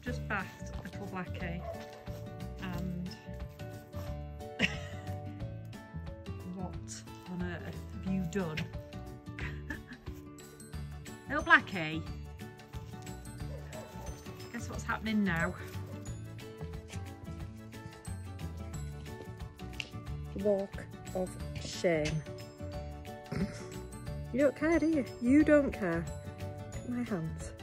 just bathed little Blackie, and what on earth have you done? Little Blackie, guess what's happening now? Walk of shame. You don't care, do you? You don't care. Look at my hands.